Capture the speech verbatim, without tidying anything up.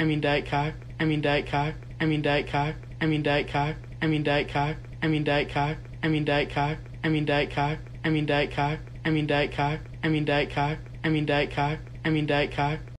I mean Diet Cock, I mean Diet Cock, I mean Diet Cock, I mean Diet Cock, I mean Diet Cock, I mean Diet Cock, I mean Diet Cock, I mean Diet Cock, I mean Diet Cock, I mean Diet Cock, I mean Diet Cock, I mean Diet Cock, I mean Diet Cock.